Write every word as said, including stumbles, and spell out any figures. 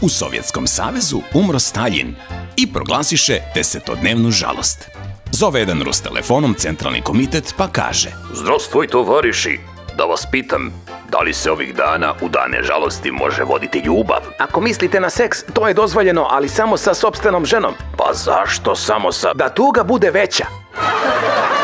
U Sovjetskom savezu umro Staljin i proglasiše desetodnevnu žalost. Zove jedan Rus telefonom centralni komitet pa kaže: Zdravstvoj tovariši, da vas pitam, da li se ovih dana u dane žalosti može voditi ljubav? Ako mislite na seks, to je dozvoljeno, ali samo sa sopstvenom ženom. Pa zašto samo sa... Da tuga bude veća.